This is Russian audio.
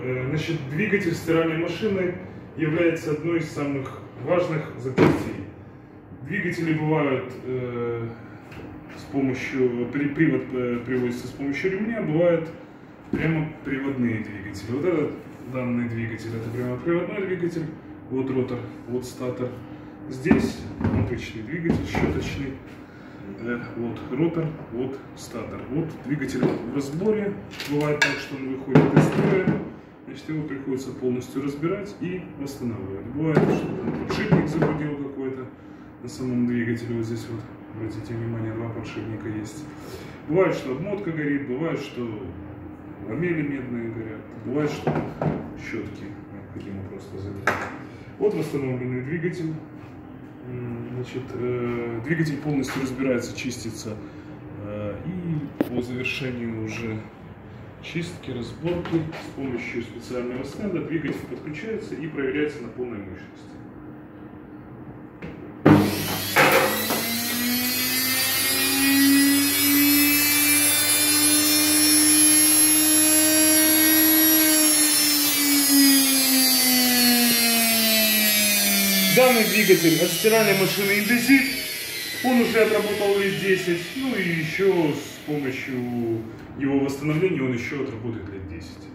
Значит, двигатель стиральной машины является одной из самых важных запчастей. Двигатели бывают с помощью, привод приводится с помощью ремня, бывают прямоприводные двигатели. Вот этот данный двигатель, это прямоприводной двигатель, вот ротор, вот статор. Здесь обычный двигатель, щеточный, вот ротор, вот статор. Вот двигатель в разборе, бывает так, что он выходит из строя, значит его приходится полностью разбирать и восстанавливать. Бывает, что там подшипник загрудил какой-то на самом двигателе, вот здесь вот, обратите внимание, два подшипника есть. Бывает, что обмотка горит, бывает, что ламели медные горят, бывает, что щетки необходимо просто заменить. Вот восстановленный двигатель. Значит, двигатель полностью разбирается, чистится, и по завершению уже чистки, разборки с помощью специального стенда двигатель подключается и проверяется на полной мощности. Данный двигатель от стиральной машины Индезит, он уже отработал лет 10, ну и еще с помощью его восстановления он еще отработает лет 10.